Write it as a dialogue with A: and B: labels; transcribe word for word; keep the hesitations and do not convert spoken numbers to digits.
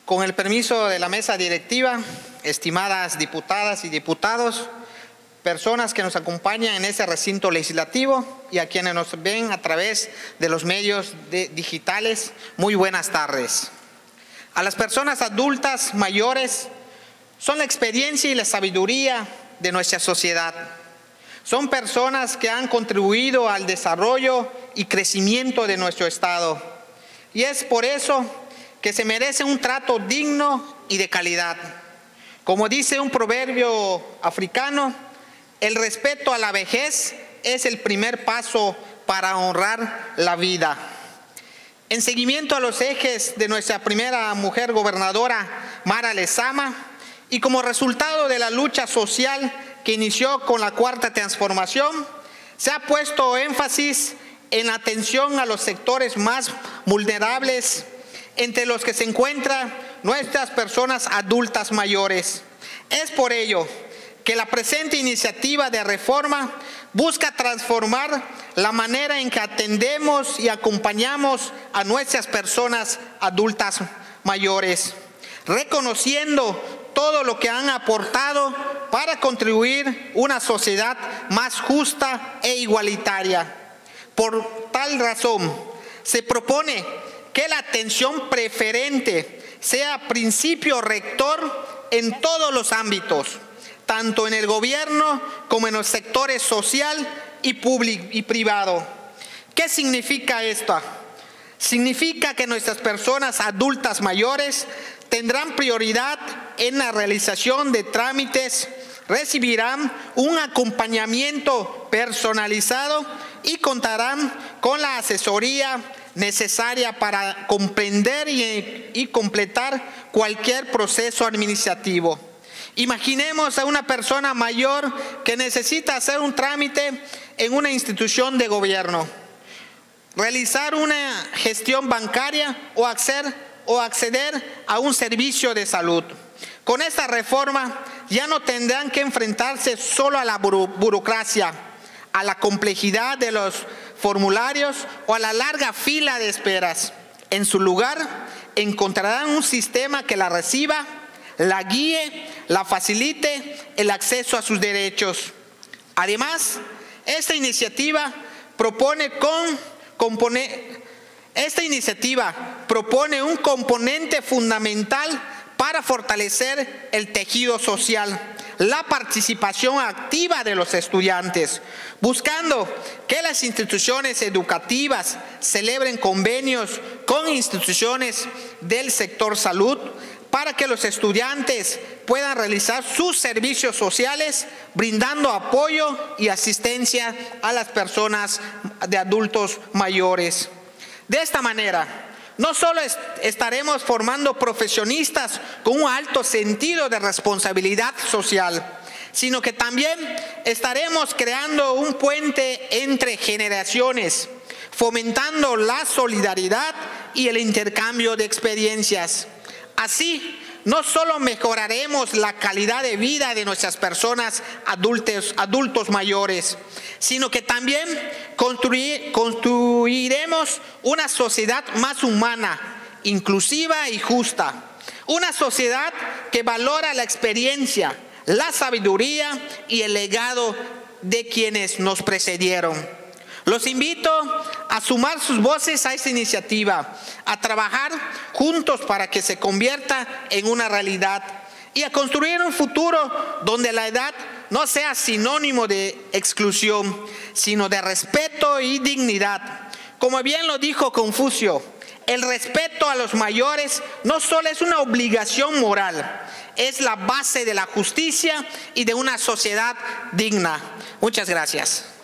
A: Con el permiso de la mesa directiva, estimadas diputadas y diputados, personas que nos acompañan en este recinto legislativo y a quienes nos ven a través de los medios de digitales, muy buenas tardes. A las personas adultas mayores son la experiencia y la sabiduría de nuestra sociedad. Son personas que han contribuido al desarrollo y crecimiento de nuestro Estado. Y es por eso que se merece un trato digno y de calidad. Como dice un proverbio africano, el respeto a la vejez es el primer paso para honrar la vida. En seguimiento a los ejes de nuestra primera mujer gobernadora, Mara Lezama, y como resultado de la lucha social que inició con la Cuarta Transformación, se ha puesto énfasis en la atención a los sectores más vulnerables, entre los que se encuentran nuestras personas adultas mayores. Es por ello que la presente iniciativa de reforma busca transformar la manera en que atendemos y acompañamos a nuestras personas adultas mayores, reconociendo todo lo que han aportado para contribuir a una sociedad más justa e igualitaria. Por tal razón, se propone que la atención preferente sea principio rector en todos los ámbitos, tanto en el gobierno como en los sectores social y público y privado. ¿Qué significa esto? Significa que nuestras personas adultas mayores tendrán prioridad en la realización de trámites, recibirán un acompañamiento personalizado y contarán con la asesoría necesaria para comprender y, y completar cualquier proceso administrativo. Imaginemos a una persona mayor que necesita hacer un trámite en una institución de gobierno, realizar una gestión bancaria o acceder, o acceder a un servicio de salud. Con esta reforma ya no tendrán que enfrentarse solo a la buro, burocracia, a la complejidad de los formularios o a la larga fila de esperas. En su lugar, encontrarán un sistema que la reciba, la guíe, la facilite el acceso a sus derechos. Además, esta iniciativa propone, con, compone, esta iniciativa propone un componente fundamental para fortalecer el tejido social, la participación activa de los estudiantes, buscando que las instituciones educativas celebren convenios con instituciones del sector salud para que los estudiantes puedan realizar sus servicios sociales, brindando apoyo y asistencia a las personas de adultos mayores. De esta manera, no solo estaremos formando profesionistas con un alto sentido de responsabilidad social, sino que también estaremos creando un puente entre generaciones, fomentando la solidaridad y el intercambio de experiencias. Así, no solo mejoraremos la calidad de vida de nuestras personas adultos, adultos mayores, sino que también construir, construiremos una sociedad más humana, inclusiva y justa. Una sociedad que valora la experiencia, la sabiduría y el legado de quienes nos precedieron. Los invito a sumar sus voces a esta iniciativa, a trabajar juntos para que se convierta en una realidad y a construir un futuro donde la edad no sea sinónimo de exclusión, sino de respeto y dignidad. Como bien lo dijo Confucio, el respeto a los mayores no solo es una obligación moral, es la base de la justicia y de una sociedad digna. Muchas gracias.